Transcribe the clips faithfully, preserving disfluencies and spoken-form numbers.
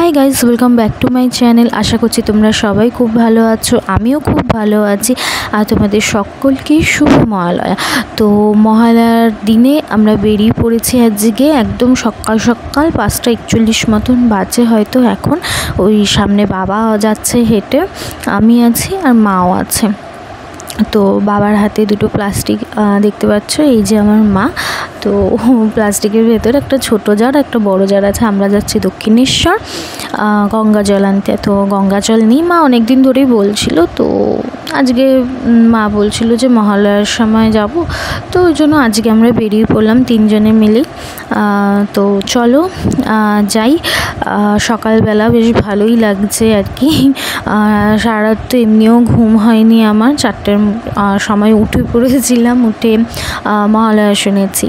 High guys welcome back to my channel. आशा करছি তোমরা সবাই খুব ভালো আছো, আমিও খুব ভালো আছি। আর তোমাদের সকলকে শুভ মহালয়া। তো মহালয়ার দিনে আমরা বেরিয়ে পড়েছি আজকে একদম সকাল সকাল পাঁচটা একচল্লিশ মতন বাজে হয়তো এখন। ওই সামনে বাবা যাচ্ছে হেঁটে, আমি আছি আর মাও আছে। তো বাবার হাতে দুটো প্লাস্টিক দেখতে পাচ্ছ, এই যে আমার মা। তো প্লাস্টিকের ভেতর একটা ছোটো জার একটা বড় জার আছে। আমরা যাচ্ছি দক্ষিণেশ্বর গঙ্গা জল আনতে। তো গঙ্গা জল নিই, মা অনেক দিন ধরেই বলছিল। তো আজকে মা বলছিল যে মহালয়ার সময় যাব, তো ওই জন্য আজকে আমরা বেরিয়ে পড়লাম তিনজনে মিলে। তো চলো যাই। সকালবেলা বেশ ভালোই লাগছে আর কি। সারা রাত তো এমনিও ঘুম হয়নি আমার, চারটের সময় উঠে পড়েছিলাম, উঠে মহালয়া শুনেছি।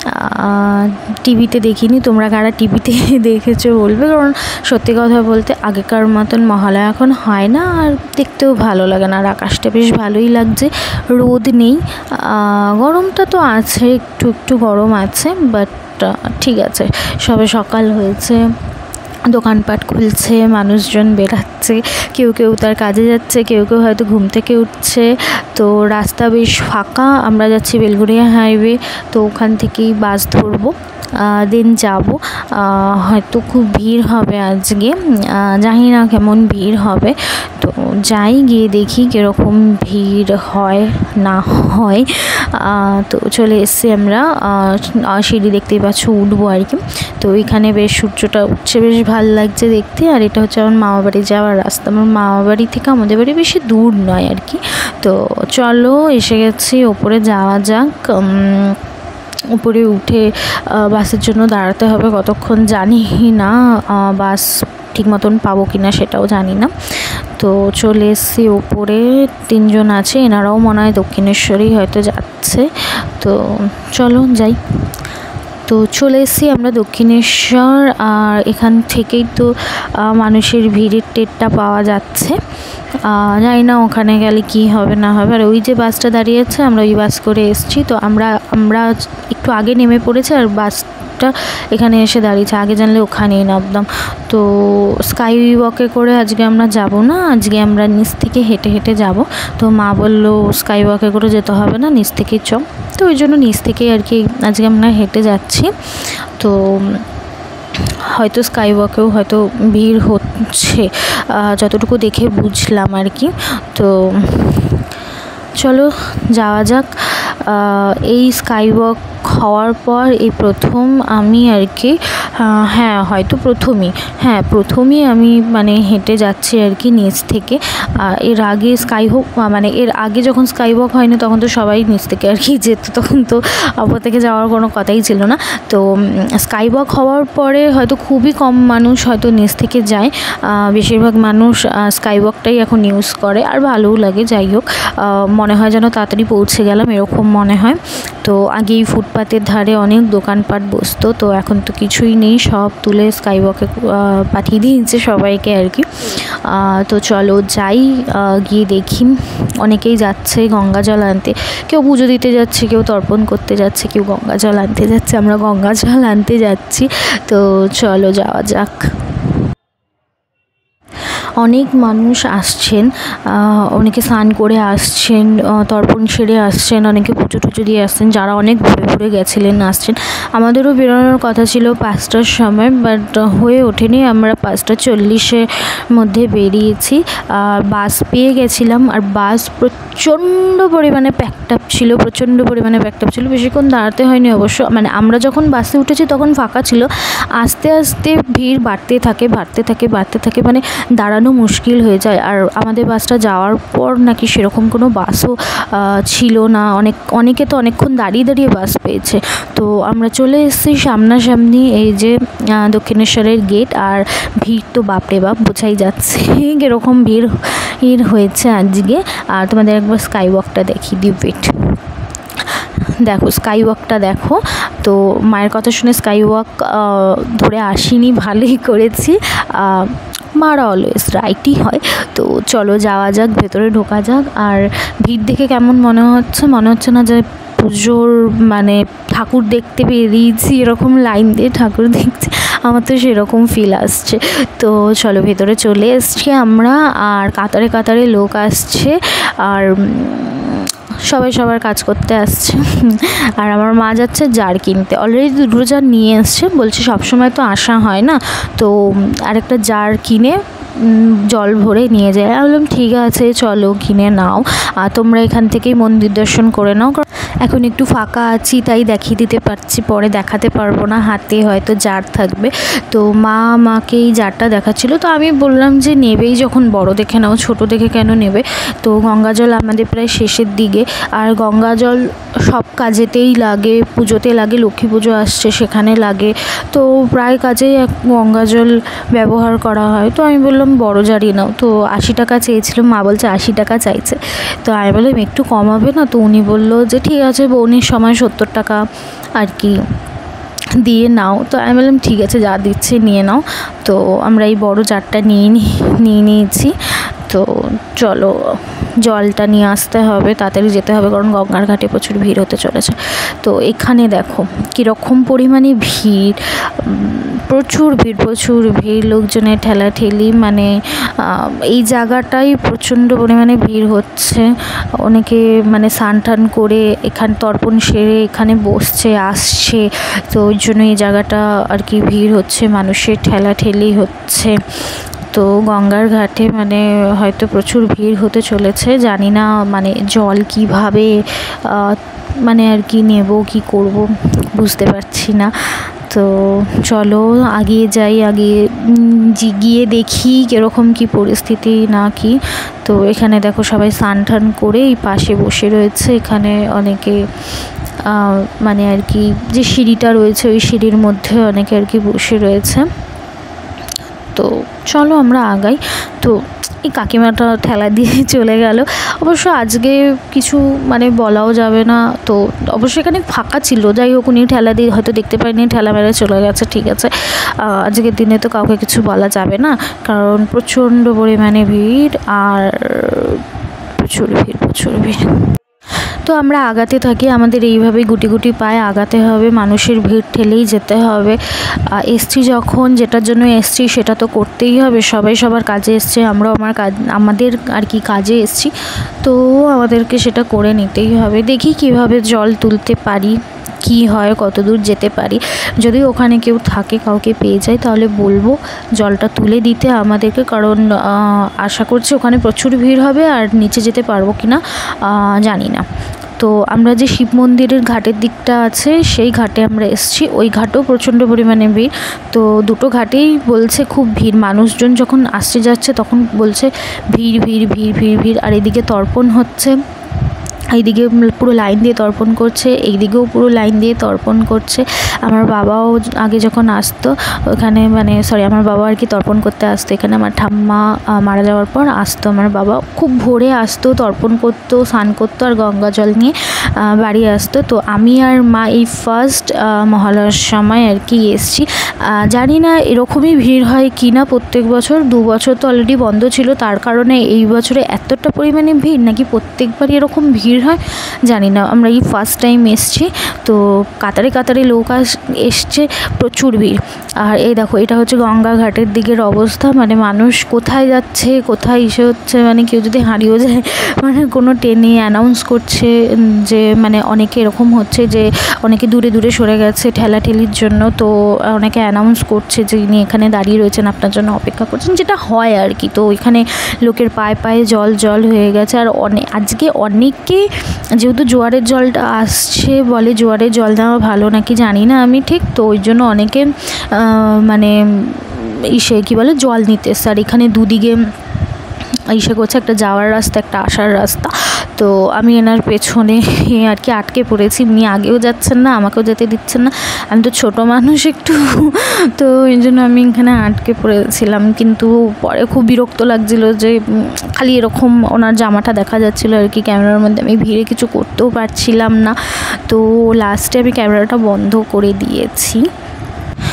টিভিতে দেখিনি, তোমরা কারা টিভিতে দেখেছো বলবে, কারণ সত্যি কথা বলতে আগেকার মতন মহালয়া এখন হয় না, আর দেখতেও ভালো লাগে না। আর আকাশটা বেশ ভালোই লাগছে, রোদ নেই। গরমটা তো আছে, একটু একটু গরম আছে, বাট ঠিক আছে। সবে সকাল হয়েছে, দোকানপাট খুলছে, মানুষজন বেরাচ্ছে, কেউ কেউ তার কাজে যাচ্ছে, কেউ কেউ হয়তো ঘুম থেকে উঠছে। তো রাস্তা বেশ ফাঁকা। আমরা যাচ্ছি বেলঘরিয়া হাইওয়ে, তো ওখান থেকেই বাস ধরবো, দেন যাব। হয়তো খুব ভিড় হবে আজকে, জানি না কেমন ভিড় হবে। তো যাই, গিয়ে দেখি কীরকম ভিড় হয় না হয়। তো চলে এসছি আমরা, সিঁড়ি দেখতেই পাচ্ছ, উঠবো আর কি। তো এখানে বেশ সূর্যটা উঠছে, বেশ ভালো লাগছে দেখতে। আর এটা হচ্ছে আমার মামা বাড়ি যাওয়ার রাস্তা। আমার মামা বাড়ি থেকে আমাদের বাড়ি বেশি দূর নয় আর কি। তো চলো, এসে গেছি, ওপরে যাওয়া যাক। উপরে উঠে বাসের জন্য দাঁড়াতে হবে কতক্ষণ জানি না, বাস ঠিক মতন পাবো কিনা সেটাও জানি না। তো চলে এসেছি ওপরে, তিনজন আছে, এনারাও মনে হয় দক্ষিণেশ্বরেই হয়তো যাচ্ছে। তো চলো যাই। তো চলে এসেছি আমরা দক্ষিণেশ্বর, আর এখান থেকেই তো মানুষের ভিড়ের টেরটা পাওয়া যাচ্ছে। জানি না ওখানে গেলে কি হবে না হবে। আর ওই যে বাসটা দাঁড়িয়ে আছে, আমরা ওই বাস করে এসেছি। তো আমরা আমরা একটু আগে নেমে পড়েছি, আর বাসটা এখানে এসে দাঁড়িয়েছে। আগে জানলে ওখানেই নামতাম। তো স্কাই ওয়াকে করে আজকে আমরা যাব না, আজকে আমরা নিচ থেকে হেঁটে হেঁটে যাব। তো মা বললো স্কাই ওয়াকে করে যেতে হবে না, নিচ থেকেই চ। তো ওই জন্য নিচ থেকেই আর কি আজকে আমরা হেঁটে যাচ্ছি। তো হয়তো স্কাই ওয়াকেও হয়তো ভিড় হচ্ছে, যতটুকু দেখে বুঝলাম আর কি। তো চলো যাওয়া যাক। এই স্কাই ওয়াক হওয়ার পর এই প্রথম আমি আর কি, হ্যাঁ হয়তো প্রথমই, হ্যাঁ প্রথমই আমি মানে হেঁটে যাচ্ছি আর কি নিচ থেকে। এর আগে স্কাই হোক মানে এর আগে যখন স্কাই ওয়াক হয়নি তখন তো সবাই নিচ থেকে আর কি যেত, তখন তো ওপর থেকে যাওয়ার কোনো কথাই ছিল না। তো স্কাই ওয়াক হওয়ার পরে হয়তো খুবই কম মানুষ হয়তো নিচ থেকে যায়, বেশিরভাগ মানুষ স্কাই ওয়াকটাই এখন ইউজ করে। আর ভালোও লাগে, যাই হোক, মনে হয় যেন তাড়াতাড়ি পৌঁছে গেলাম এরকম মনে হয়। তো আগেই ফুটপাতের ধারে অনেক দোকানপাট বসতো, তো এখন তো কিছুই নেই, সব তুলে স্কাই ওয়াকে পাঠিয়ে দিয়েছে সবাইকে আর কি। তো চলো যাই, গিয়ে দেখি। অনেকেই যাচ্ছে গঙ্গা জল আনতে, কেউ পুজো দিতে যাচ্ছে, কেউ তর্পণ করতে যাচ্ছে, কেউ গঙ্গা জল আনতে যাচ্ছে। আমরা গঙ্গা জল আনতে যাচ্ছি। তো চলো যাওয়া যাক। অনেক মানুষ আসছেন, অনেকে স্নান করে আসছেন, তর্পণ সেরে আসছেন, অনেকে পুজো টুজো দিয়ে আসছেন, যারা অনেক ঘুরে ঘুরে গেছিলেন আসছেন। আমাদেরও বেরোনোর কথা ছিল পাঁচটার সময়, বাট হয়ে ওঠেনি। আমরা পাঁচটা চল্লিশের মধ্যে বেরিয়েছি, আর বাস পেয়ে গেছিলাম। আর বাস প্রচণ্ড পরিমাণে প্যাকড আপ ছিল, প্রচণ্ড পরিমাণে প্যাকড আপ ছিল। বেশিক্ষণ দাঁড়াতে হয়নি অবশ্য, মানে আমরা যখন বাসে উঠেছি তখন ফাঁকা ছিল। আস্তে আস্তে ভিড় বাড়তে থাকে বাড়তে থাকে বাড়তে থাকে মানে দাঁড়ানো মুশকিল হয়ে যায়। আর আমাদের বাসটা যাওয়ার পর নাকি সেরকম কোনো বাসও ছিল না, অনেক অনেকে তো অনেকক্ষণ দাঁড়িয়ে দাঁড়িয়ে বাস পেয়েছে। তো আমরা চলে এসেছি সামনাসামনি, এই যে দক্ষিণেশ্বরের গেট। আর ভিড় তো বাপরে বাপ, বোঝাই যাচ্ছে কীরকম ভিড় ভিড় হয়েছে আজকে। আর তোমাদের একবার স্কাই ওয়াকটা দেখিয়ে দিই, ওয়েট, দেখো স্কাই ওয়াকটা দেখো। তো মায়ের কথা শুনে স্কাই ওয়াক ধরে আসিনি, ভালোই করেছি। মারা অলওয়েজ রাইটই হয়। তো চলো যাওয়া যাক, ভেতরে ঢোকা যাক। আর ভিড় দেখে কেমন মনে হচ্ছে, মনে হচ্ছে না যে পুজোর মানে ঠাকুর দেখতে বেরিয়েছি, এরকম লাইন দিয়ে ঠাকুর দেখছি। আমার তো সেরকম ফিল আসছে। তো চলো ভেতরে চলে এসছি আমরা, আর কাতারে কাতারে লোক আসছে, আর সবাই সবার কাজ করতে আসছে। আর আমার মা যাচ্ছে জার কিনতে, অলরেডি দুটো জার নিয়ে এসছে, বলছে সবসময় তো আসা হয় না, তো আরেকটা জার কিনে জল ভরে নিয়ে যায়। আমি বললাম ঠিক আছে চলো কিনে নাও, আর তোমরা এখান থেকেই মন্দির দর্শন করে নাও, এখন একটু ফাঁকা আছি তাই দেখিয়ে দিতে পারছি, পরে দেখাতে পারবো না, হাতে হয়তো জার থাকবে। তো মা আমাকে এই জারটা দেখাচ্ছিল, তো আমি বললাম যে নেবেই যখন বড় দেখে নাও, ছোট দেখে কেন নেবে। তো গঙ্গা জল আমাদের প্রায় শেষের দিকে, আর গঙ্গা জল সব কাজেতেই লাগে, পুজোতে লাগে, লক্ষ্মী পুজো আসছে সেখানে লাগে, তো প্রায় কাজেই এক গঙ্গা জল ব্যবহার করা হয়। তো আমি বললাম বড় জারই নাও, তো আশি টাকা চেয়েছিল, মা বলছে আশি টাকা চাইছে। তো আমি বললাম একটু কমাবে না, তো উনি বললো যে ঠিক আছে বৌনির সময় সত্তর টাকা আর কি দিয়ে নাও। তো আমি বললাম ঠিক আছে যা দিচ্ছে নিয়ে নাও। তো আমরা এই বড় জারটা নিয়ে নিয়ে নিয়েছি। তো চলো জলটা নিয়ে আসতে হবে, তাড়াতাড়ি যেতে হবে, কারণ গঙ্গার ঘাটে প্রচুর ভিড় হতে চলেছে। তো এখানে দেখো কীরকম পরিমাণে ভিড়, প্রচুর ভিড় প্রচুর ভিড়, লোকজনের ঠেলাঠেলি, মানে এই জায়গাটাই প্রচণ্ড পরিমাণে ভিড় হচ্ছে। অনেকে মানে স্নান টান করে এখানে তর্পণ সেরে এখানে বসছে আসছে, তো ওই জন্য এই জায়গাটা আর কি ভিড় হচ্ছে, মানুষের ঠেলাঠেলি হচ্ছে। তো গঙ্গার ঘাটে মানে হয়তো প্রচুর ভিড় হতে চলেছে, জানি না মানে জল কিভাবে মানে আর কি নেব কি করব বুঝতে পারছি না। তো চলো আগিয়ে যাই, আগে গিয়ে দেখি কীরকম কী পরিস্থিতি না কি। তো এখানে দেখো সবাই স্নান টান করে এই পাশে বসে রয়েছে, এখানে অনেকে মানে আর কি যে সিঁড়িটা রয়েছে ওই সিঁড়ির মধ্যে অনেকে আর কি বসে রয়েছে। তো চলো আমরা আগাই। তো এই কাকিমাটা ঠেলা দিয়ে চলে গেল, অবশ্য আজকে কিছু মানে বলাও যাবে না, তো অবশ্যই এখানে ফাঁকা ছিল, যাই হোক উনি ঠেলা দিয়ে হয়তো দেখতে পাইনি, ঠেলা মেরে চলে গেছে, ঠিক আছে। আজকের দিনে তো কাউকে কিছু বলা যাবে না, কারণ প্রচণ্ড পরিমাণে ভিড়, আর প্রচুর ভিড় প্রচুর ভিড়। তো আমরা আগাতে থাকি, আমাদের এইভাবেই গুটি গুটি পায়ে আগাতে হবে, মানুষের ভিড় ঠেলেই যেতে হবে। এসছি যখন যেটার জন্য এসছি সেটা তো করতেই হবে, সবাই সবার কাজে এসছে, আমরাও আমার কাজ আমাদের আর কি কাজে এসছি, তো আমাদেরকে সেটা করে নিতেই হবে। দেখি কিভাবে জল তুলতে পারি, কি হয়, কত দূর যেতে পারি। যদি ওখানে কেউ থাকে কাউকে পেয়ে যায় তাহলে বলবো জলটা তুলে দিতে আমাদেরকে, কারণ আশা করছি ওখানে প্রচুর ভিড় হবে, আর নিচে যেতে পারবো কি না জানি না। তো আমরা যে শিব মন্দিরের ঘাটের দিকটা আছে সেই ঘাটে আমরা এসেছি, ওই ঘাটেও প্রচণ্ড পরিমাণে ভিড়। তো দুটো ঘাটেই বলছে খুব ভিড়, মানুষজন যখন আসতে যাচ্ছে তখন বলছে ভিড় ভিড় ভিড় ভিড় ভিড়। আর এদিকে তর্পণ হচ্ছে, এইদিকে পুরো লাইন দিয়ে তর্পণ করছে, এইদিকেও পুরো লাইন দিয়ে তর্পণ করছে। আমার বাবাও আগে যখন আসতো ওখানে, মানে সরি আমার বাবা আর কি তর্পণ করতে আসতো এখানে, আমার ঠাম্মা মারা যাওয়ার পর আসতো আমার বাবা, খুব ভোরে আসতো, তর্পণ করতো, স্নান করতো, আর গঙ্গা জল নিয়ে বাড়ি আসতো। তো আমি আর মা এই ফার্স্ট মহালয়ার সময় আর কি এসছি, জানি না এরকমই ভিড় হয় কি না প্রত্যেক বছর, দু বছর তো অলরেডি বন্ধ ছিল, তার কারণে এই বছরে এতটা পরিমাণে ভিড়, নাকি প্রত্যেকবারই এরকম ভিড় হয় জানি না। আমরা এই ফার্স্ট টাইম এসছি, তো কাতারে কাতারে লোক আস এসছে, প্রচুর ভিড়। আর এই দেখো এটা হচ্ছে গঙ্গা ঘাটের দিকের অবস্থা, মানে মানুষ কোথায় যাচ্ছে কোথায় এসে হচ্ছে, মানে কেউ যদি হারিয়েও যায়, মানে কোনো ট্রেনে অ্যানাউন্স করছে যে মানে অনেকে এরকম হচ্ছে যে অনেকে দূরে দূরে সরে গেছে ঠেলাঠেলির জন্য, তো অনেকে অ্যানাউন্স করছে যে ইনি এখানে দাঁড়িয়ে রয়েছেন আপনার জন্য অপেক্ষা করছেন, যেটা হয় আর কি। তো ওইখানে লোকের পায়ে পায়ে জল জল হয়ে গেছে। আর অনেক আজকে অনেকে যেহেতু জোয়ারের জলটা আসছে, বলে জোয়ারের জল দেওয়া ভালো নাকি জানি না আমি ঠিক, তো ওই জন্য অনেকে মানে ইসে কী বলে জল নিতে এসছে। আর এখানে দুদিকে ইসে করছে, একটা যাওয়ার রাস্তা একটা আসার রাস্তা, তো আমি এনার পেছনে আর কি আটকে পড়েছি, উনি আগেও যাচ্ছেন না আমাকেও যেতে দিচ্ছেন না, আমি তো ছোটো মানুষ একটু, তো এই জন্য আমি এখানে আটকে পড়েছিলাম। কিন্তু পরে খুব বিরক্ত লাগছিলো যে খালি এরকম ওনার জামাটা দেখা যাচ্ছিলো আর কি ক্যামেরার মধ্যে, আমি ভিড়ে কিছু করতেও পারছিলাম না, তো লাস্টে আমি ক্যামেরাটা বন্ধ করে দিয়েছি।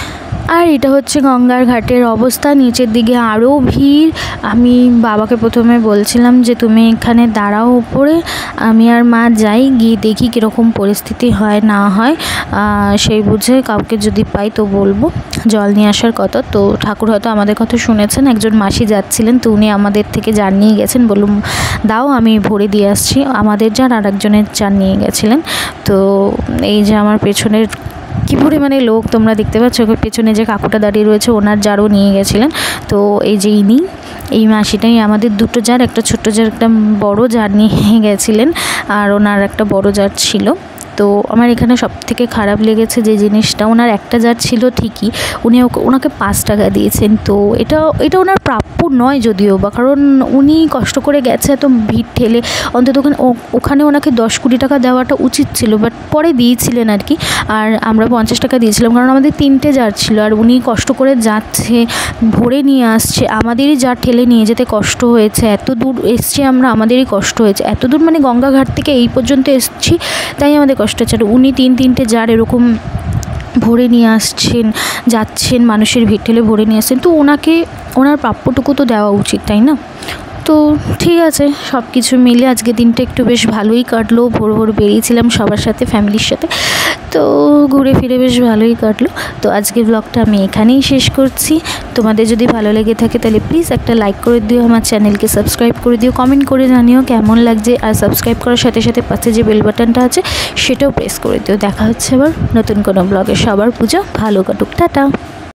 আর এটা হচ্ছে গঙ্গার ঘাটের অবস্থা, নিচের দিকে আরও ভিড়। আমি বাবাকে প্রথমে বলছিলাম যে তুমি এখানে দাঁড়াও উপরে, আমি আর মা যাই, গিয়ে দেখি কীরকম পরিস্থিতি হয় না হয়, সেই বুঝে কাউকে যদি পাই তো বলবো জল নিয়ে আসার কথা। তো ঠাকুর হয়তো আমাদের কথা শুনেছেন, একজন মাসি যাচ্ছিলেন, তো উনি আমাদের থেকে জার নিয়ে গেছেন, বলুন দাও আমি ভরে দিয়ে আসছি, আমাদের জার আর একজনের জার নিয়ে গেছিলেন। তো এই যে আমার পেছনের কী পরিমাণে লোক তোমরা দেখতে পাচ্ছ, পেছনে যে কাকুটা দাঁড়িয়ে রয়েছে ওনার জারও নিয়ে গেছিলেন। তো এই যে ইনি এই মাসিটাই আমাদের দুটো জার, একটা ছোট্ট জার একটা বড় জার নিয়ে গেছিলেন, আর ওনার একটা বড় জার ছিল। তো আমার এখানে সব থেকে খারাপ লেগেছে যে জিনিসটা, ওনার একটা জার ছিল ঠিকই, উনি ওনাকে পাঁচ টাকা দিয়েছেন। তো এটা এটা ওনার প্রাপ্য নয় যদিও বা, কারণ উনি কষ্ট করে গেছে এত ভিড় ঠেলে, অন্তত ওখানে ওখানে ওনাকে দশ কোটি টাকা দেওয়াটা উচিত ছিল, বাট পরে দিয়েছিলেন আর কি। আর আমরা পঞ্চাশ টাকা দিয়েছিলাম, কারণ আমাদের তিনটে জার ছিল, আর উনি কষ্ট করে যাচ্ছে ভরে নিয়ে আসছে, আমাদেরই জার ঠেলে নিয়ে যেতে কষ্ট হয়েছে, এত দূর এসছি আমরা, আমাদেরই কষ্ট হয়েছে, এত দূর মানে গঙ্গাঘাট থেকে এই পর্যন্ত এসছি, তাই আমাদের কষ্ট হচ্ছে। আর উনি তিন তিনটে জার এরকম ভরে নিয়ে আসছেন, যাচ্ছেন, মানুষের ভিড় ঠেলে ভরে নিয়ে আসছেন, তো ওনাকে ওনার প্রাপ্যটুকু তো দেওয়া উচিত, তাই না? তো ঠিক আছে, সব কিছু মিলে আজকে দিনটা একটু বেশ ভালোই কাটলো। ভোর ভোর বেরিয়েছিলাম সবার সাথে, ফ্যামিলির সাথে, তো ঘুরে ফিরে বেশ ভালোই কাটলো। তো আজকে ব্লগটা আমি এখানেই শেষ করছি। তোমাদের যদি ভালো লেগে থাকে তাহলে প্লিজ একটা লাইক করে দিও, আমার চ্যানেলকে সাবস্ক্রাইব করে দিও, কমেন্ট করে জানিও কেমন লাগছে, আর সাবস্ক্রাইব করার সাথে সাথে পাশে যে বেল বাটনটা আছে সেটাও প্রেস করে দিও। দেখা হচ্ছে আবার নতুন কোনো ব্লগে। সবার পুজো ভালো কাটুক, টাটা।